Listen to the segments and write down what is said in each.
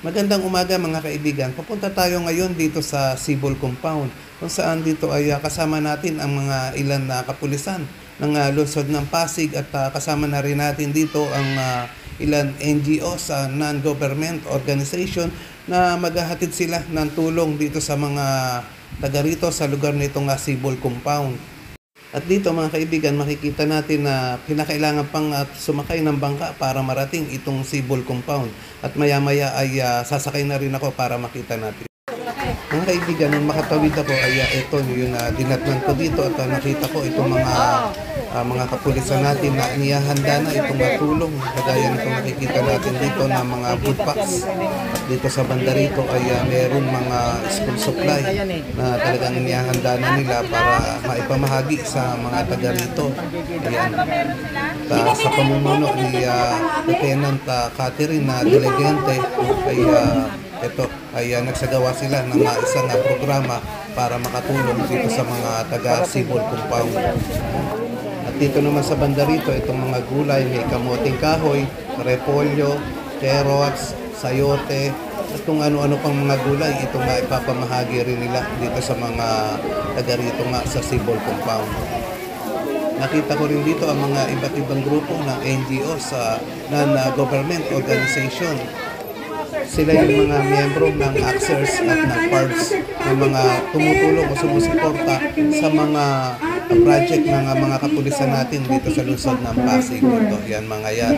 Magandang umaga mga kaibigan. Papunta tayo ngayon dito sa Sibol Compound kung saan dito ay kasama natin ang mga ilan na kapulisan ng lungsod ng Pasig at kasama na rin natin dito ang ilan NGO sa non-government organization na maghahatid sila ng tulong dito sa mga taga rito sa lugar nitong Sibol Compound. At dito mga kaibigan, makikita natin na kinakailangan pang sumakay ng bangka para marating itong Sibol Compound. At maya-maya ay sasakay na rin ako para makita natin. Mga kaibigan, nung makatawid ako ay ito yung dinatnan ko dito at nakita ko itong mga kapulisan natin na niyahanda na itong tulong. Kagaya nitong nakikita natin dito na mga food packs. At dito sa banda rito ay meron mga school supply na talagang niyahanda na nila para maipamahagi sa mga taga rito. Ayan. Sa pamumuno ni Lieutenant Catherine na Diligente ay ito ay nagsagawa sila ng isang programa para makatulong dito sa mga taga Sibol Compound. At dito naman sa banda rito, itong mga gulay, may kamoting kahoy, repolyo, carrots, sayote, at kung ano-ano pang mga gulay, ito nga ipapamahagi rin nila dito sa mga taga rito nga sa Sibol Compound. Nakita ko rin dito ang mga iba't ibang grupo ng NGO sa non-government organization. Sila yung mga miyembro ng AXERS at ng PARS ng mga tumutulong o sumusuporta sa mga project ng mga kapulisan natin dito sa lungsod ng Pasig. Ito, yan mga yan.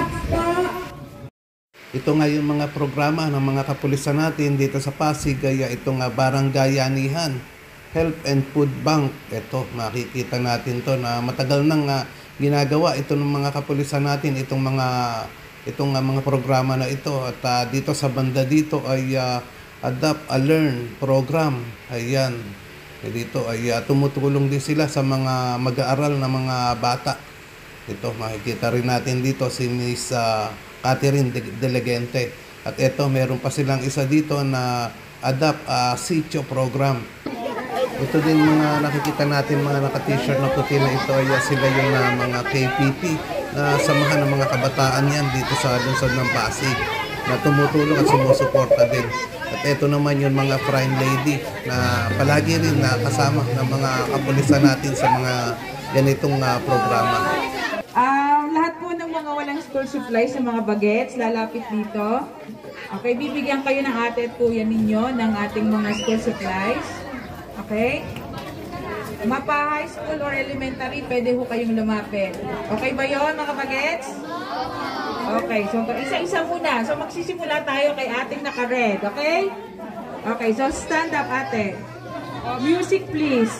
Ito nga yung mga programa ng mga kapulisan natin dito sa Pasig, kaya itong Barangay Anihan, Health and Food Bank. Ito, makikita natin to na matagal nang ginagawa ito ng mga kapulisan natin, itong mga programa na ito. At dito sa banda dito ay Adapt a Learn program. Ayan. Dito ay tumutulong din sila sa mga mag-aaral na mga bata. Ito, makikita rin natin dito si Miss Catherine Diligente. At ito, meron pa silang isa dito na Adapt a Sitio program. Ito din mga nakikita natin, mga naka-t-shirt na puti na ito ay sila yung mga KPP na samahan ng mga kabataan yan dito sa lungsod ng Pasig na tumutulong at sumusuporta din. At ito naman yung mga prime lady na palagi rin na kasama ng mga kapulisan natin sa mga ganitong programa. Lahat po ng mga walang school supplies sa mga bagets, lalapit dito. Okay, bibigyan kayo ng ate at kuya ninyo ng ating mga school supplies. Okay? Mapa high school or elementary, pwede ho kayong lumapit. Okay ba yun mga bagets? Okay, so isa-isa muna. So magsisimula tayo kay ating naka-red, okay? Okay, so stand up ate. Music please.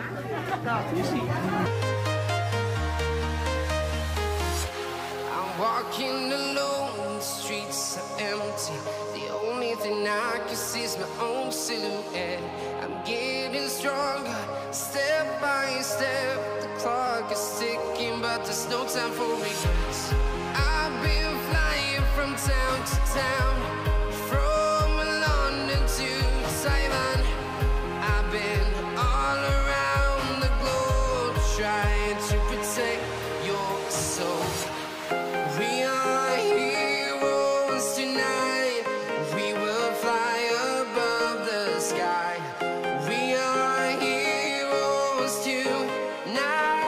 I'm walking alone, the streets are empty. The only thing I can see is my own silhouette. I'm getting stronger, step by step. The clock is ticking, but there's no time for regrets. I've been flying from town to town, from London to Taiwan. I've been all around the globe, trying to protect your soul. We are heroes tonight. We will fly above the sky. We are heroes tonight.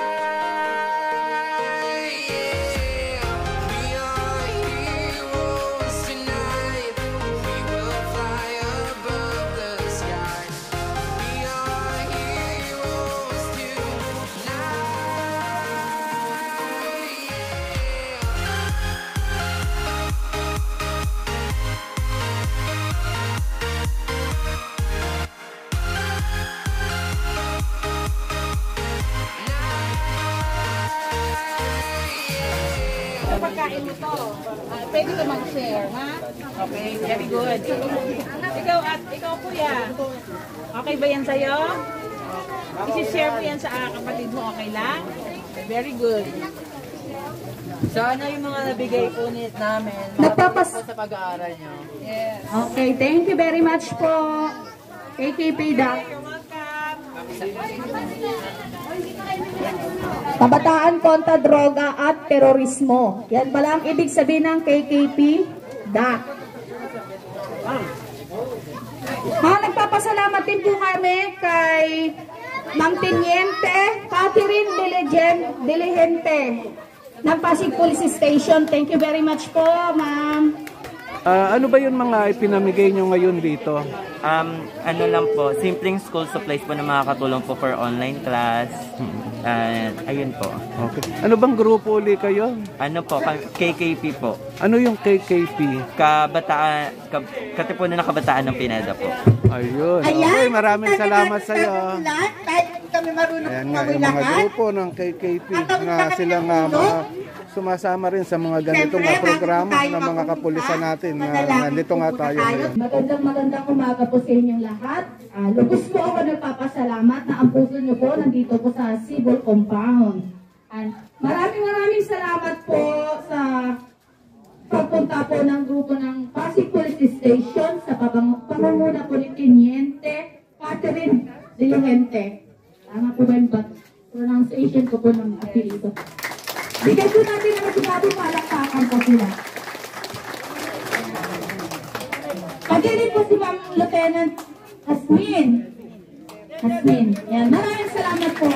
Yeah. We are heroes tonight. We will fly above the sky. We are heroes tonight. Sa pagkain mo to, pwede ka mag-share, ha? Okay, very good. Ikaw kuya, okay ba yan sa'yo? I-share mo yan sa kapatid mo, okay lang? Very good. Sana yung mga nabigay po namin Nagpapas- sa pag-aaral nyo. Yes. Okay, thank you very much po. KKP Doc. You're welcome. Kabataan kontra droga at terorismo. Yan pala ang ibig sabihin ng KKP Doc. Nagpapasalamat din po kami kay Ma'am Teniente Catherine Diligente ng Pasig Police Station. Thank you very much po, ma'am. Ano ba yung mga ipinamigay nyo ngayon dito? Ano lang po, simpleng school supplies po na makakatulong po for online class. Ayun po. Okay. Ano bang grupo uli kayo? Ano po, KKP po. Ano yung KKP? Katipunan ng Kabataan ng Pineda po. Ayun. Okay, maraming salamat sa iyo. Kahit kami marunong Ayan nga, yung mga grupo ng KKP na silang mga sumasama rin sa mga ganitong programa ng mga kapulisan natin. Nandito nga tayo ngayon. Magandang umaga po sa inyong lahat. Lubos po ako nagpapasalamat na ang puso niyo po nandito po sa Cibol Compound. And maraming salamat po sa pagpunta po ng grupo ng Pasig Police Station sa pamamuna po ni Teniente Catherine Diligente. Tama po ba yung pronunciation ko po ng apelido? Bigyan po natin na sinabi palakpakan po sila. Pagkirin po si Ma'am Lieutenant Hasmin. Yan. Maraming salamat po.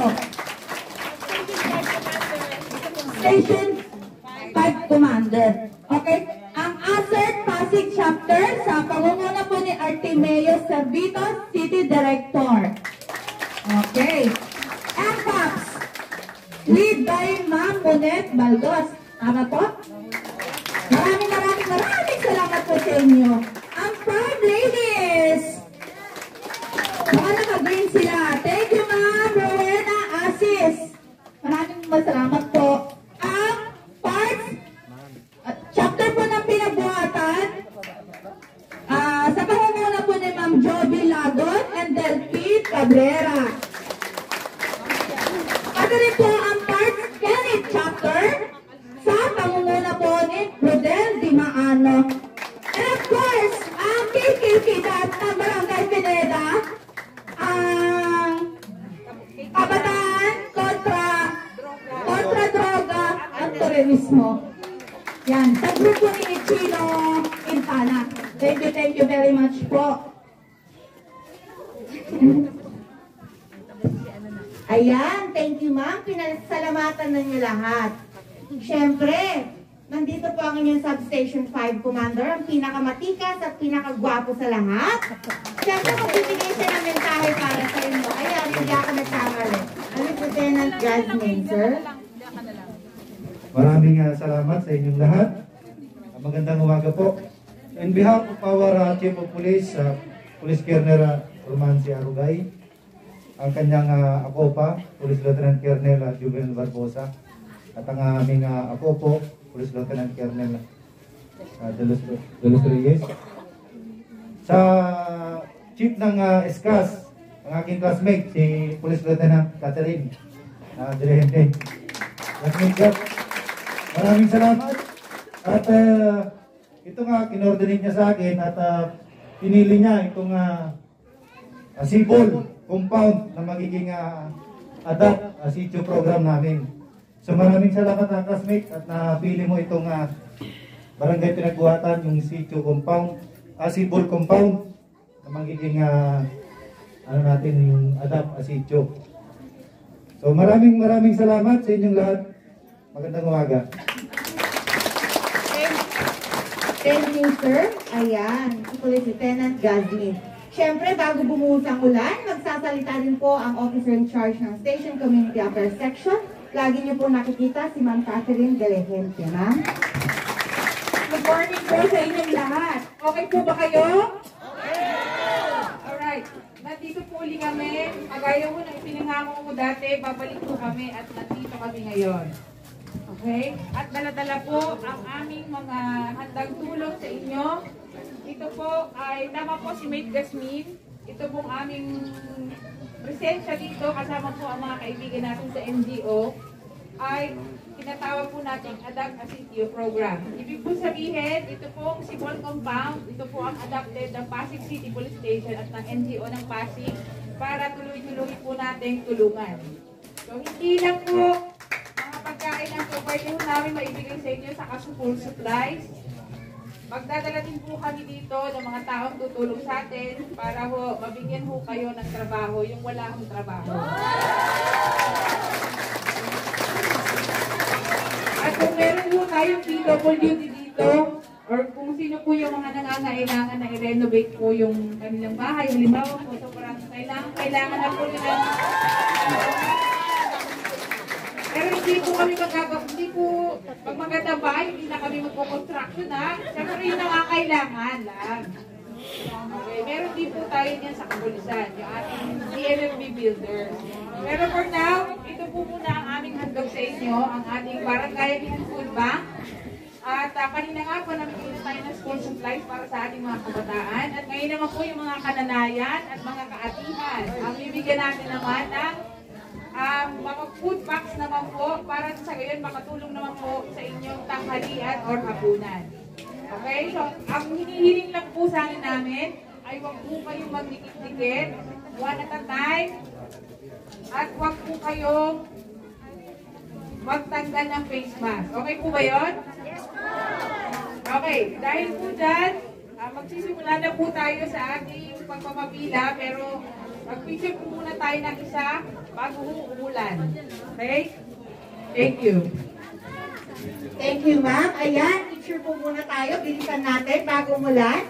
Station 5 Commander. Okay? Ang ASERT Pasig Chapter sa pangunguna po ni Artimeo Servito, City Director. Okay. MPAPS, lead by Ma'am Monet Baldos. Tama po? Maraming salamat po sa inyo. Ang Prime Ladies. Baka naka-green sila. Thank you, Ma'am Rowena Asis. Maraming salamat po. Ang Parts, chapter po ng pinagbuhatan, sa pangunguna po ni Ma'am Joby Lagon and Delphine Cabrera. At rin po ang Parts Kenneth chapter sa pangunguna po ni Rodel Dimaano. And of course, ang KKK ng Barangay Pineda, ang Kabataan kontra droga at terorismo. Yan, sa grupo ni Chino Quintana. Thank you very much po. Ayan, thank you ma'am. Pinasalamatan na niyo lahat. Siyempre, nandito po ang inyong Substation 5 Commander, ang pinakamatikas at pinakagwapo sa lahat. Siyempre, magbibigay siya ng mensahe para sa inyo. Ayan, hindi ako nagkamali. Ano po, Lieutenant Jasmine, sir? Maraming salamat sa inyong lahat. Magandang umaga po. In behalf of our Chief of Police, Police Colonel Romansi Arugay, ang kanyang ako pa, Police Lieutenant Colonel Juvenal Barbosa, at ang aming ako po, Police Lieutenant Colonel De Los Reyes. Sa Chief ng SCAS, ang aking classmate, si Police Lieutenant Catherine Diligente. Maraming salamat. At ito nga, kinordinate niya sa akin at pinili niya itong Cibol Compound na magiging adapt sitio program namin. So maraming salamat na classmate at napili mo itong barangay pinagbuhatan, yung sitio compound, Cibol Compound na magiging natin yung adapt sitio. So maraming salamat sa inyong lahat. Magandang umaga. Thank you, sir. Ayan, si Police Lieutenant Jasmine. Siyempre, bago bumuhos ang ulan, magsasalita din po ang officer in charge ng Station Community Affairs Section. Lagi niyo po nakikita si Ma'am Catherine Diligente, ma'am. Good morning po sa inyong lahat. Okay po ba kayo? Alright. Nandito po uli kami. Kagaya mo na ipinangako ko dati, babalik po kami at nandito kami ngayon. Okay? At dala-dala po ang aming mga handang tulong sa inyo. Ito po ay, tama po si Mate Jasmine. Ito pong aming presensya dito, kasama po ang mga kaibigan natin sa NGO, ay tinatawag po natin Adapt a Sitio Program. Ibig po sabihin, ito pong Cibol Compound, ito po ang adapted ng Pasig City Police Station at ng NGO ng Pasig para tuloy-tuloy po natin tulungan. So, hindi lang po mga pagkain ang pwede namin maibigay sa inyo sa school supplies. magdadala din po kami dito ng mga taong tutulong sa atin para ho, mabigyan ho kayo ng trabaho, yung wala hong trabaho. At kung meron po tayong PWD dito, or kung sino po yung mga nangangailangan na i-renovate po yung kanilang bahay, halimbawa po, so parang kailangan na po nila. Pero hindi po kami hindi po, pag magandang bahay, hindi na kami magpo-construction ha. Siyempre yung nangangailangan lang. Okay, meron din po tayo niyan sa kapulisan, yung ating DMFB builder. Pero for now, ito po muna ang aming handog sa inyo, ang ating Barangay Food Bank. At kanina nga po, namigay tayo ng school supplies para sa ating mga kabataan. At ngayon naman po yung mga kananayan at mga kaatihan. Ang bibigyan natin naman ng mga food packs naman po para sa gayon makatulong naman po sa inyong tanghalian or hapunan. Okay? So, ang hinihiling lang po sa akin namin ay huwag po kayong magdikit-dikit, one at a time, at huwag po kayong magtanggal ng face mask. Okay po ba yun? Okay, dahil po dyan, magsisimula na po tayo sa ating pagpapapila, pero mag-picture po muna tayo ng isa bago umulan. Okay? Thank you. Thank you, ma'am. Ayan, picture po muna tayo. Bilisan natin bago umulan.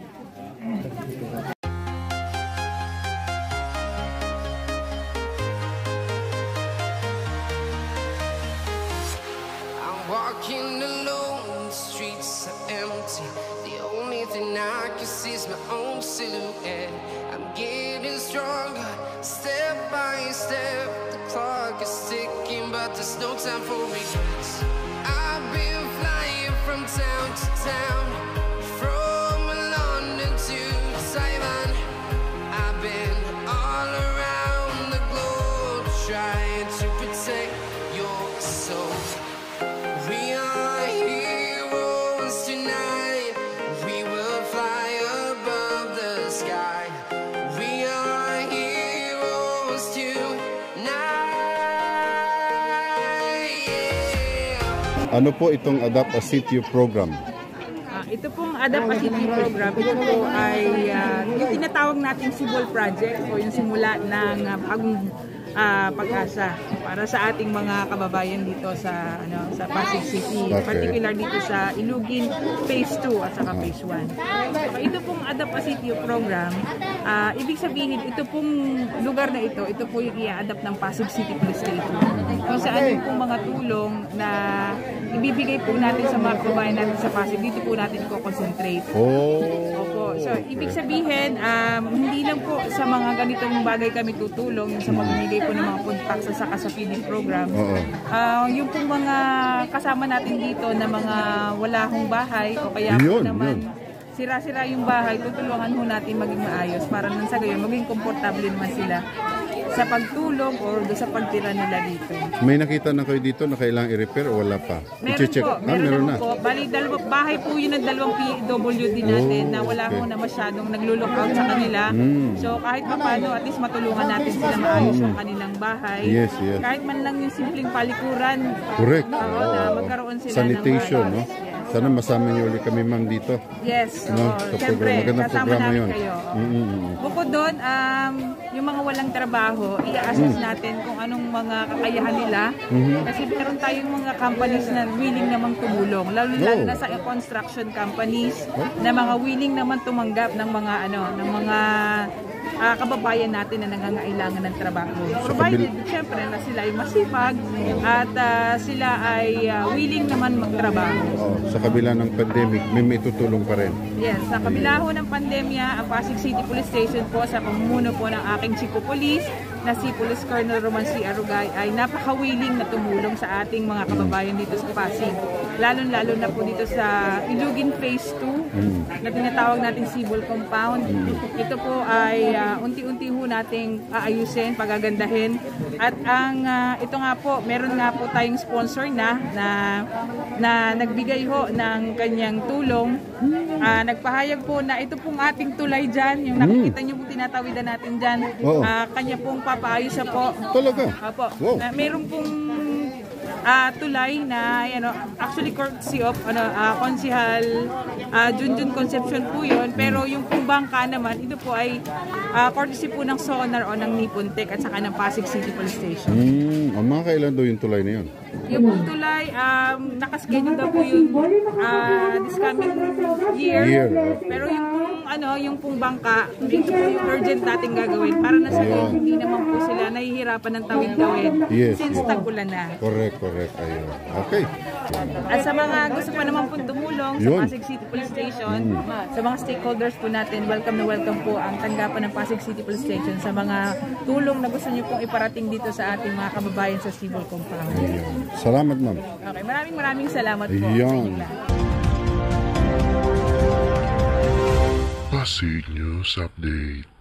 I'm walking alone, the streets are empty. The only thing I can see is my own silhouette. I'm getting stronger, step by step. The clock is ticking, but there's no time for regrets. I've been flying from town to town, from London to Taiwan. I've been all around the globe, trying to protect your soul. We are heroes tonight. We will fly above the sky. We are heroes tonight. Yeah. Ano po itong Adapt a City program? Ito pong Adapt a City program, ito po ay yung tinatawag nating Cibol Project o yung simula ng bagong pag-asa para sa ating mga kababayan dito sa sa Pasig City, particular dito sa Ilugin Phase 2 at saka Phase 1. So, ito pong Adapt a City program, ibig sabihin ito pong lugar na ito po yung i-adapt ng Pasig City Police Station. Kung saan yung pong mga tulong na ibibigay po natin sa mga kababayan natin sa Pasig, dito po natin i-concentrate. Opo. So, ibig sabihin, hindi lang po sa mga ganitong bagay kami tutulong, yung sa mamimigay po ng mga food packs sa saka sa feeding program. Yung pong mga kasama natin dito na mga wala hong bahay o kaya po naman sira-sira yung bahay, tutulungan ho natin maging maayos para nang sa gayon maging komportable naman sila sa pagtulong or sa pagtira nila dito. May nakita na kayo dito na kailangang i-repair o wala pa? Meron po, meron na po. Bali, bahay po yun ng dalawang PWD natin na wala ho na masyadong naglo-lookout sa kanila. So kahit pa paano, at least matulungan natin sila maayos yung kanilang bahay. Yes. Kahit man lang yung simpleng palikuran. Correct. Na magkaroon sila sanitation, ng no? Sana masama niyo ulit kami, ma'am, dito. Yes. No? Sa program. Magandang programa yun. Bukod doon, yung mga walang trabaho, i-assess natin kung anong mga kakayahan nila. Kasi meron tayong mga companies na willing namang tumulong. Lalo na sa construction companies na mga willing naman tumanggap ng mga kababayan natin na nangangailangan ng trabaho. Provided, syempre, na sila ay masipag at sila ay willing naman magtrabaho. Sa kabila ng pandemic, may tutulong pa rin. Yes, sa kabila ho ng pandemya, ang Pasig City Police Station po sa pamumuno po ng aking Chief of Police na si Police Colonel Roman C. Arugay ay napaka-willing na tumulong sa ating mga kababayan dito sa Pasig. Lalo-lalo na po dito sa Ilugin Phase 2 na tinatawag natin Cibol Compound. Ito po ay unti-unti ho nating aayusin, pagagandahin. At ito nga po, meron nga po tayong sponsor na nagbigay ho ng kanyang tulong. Nagpahayag po na ito pong ating tulay dyan, yung nakikita nyo po tinatawidan natin dyan, kanya pong papaayos po. Talaga? Opo. Wow. Meron pong tulay na actually courtesy of Konsehal Junjun Concepcion po yun, pero yung pong bangka naman ito po ay courtesy po ng Sonar o ng Nippon Tech at saka ng Pasig City Police Station. Mga kailan daw yung tulay na yun? Yung pong tulay, nakaschedule daw po yun this coming year. Pero yung pong bangka, ito po yung urgent natin gagawin para na sa hindi naman po sila nahihirapan ng tawid-tawid since tag-ulan na. Correct. Ayun. Okay. At sa mga gusto pa naman po tumulong sa Pasig City Police Station, sa mga stakeholders po natin, welcome na welcome po ang tanggapan ng Pasig City Police Station sa mga tulong na gusto niyo pong iparating dito sa ating mga kababayan sa civil compound. Ayun. Salamat, ma'am. Okay, maraming salamat po. Ayun. Pasig News Update.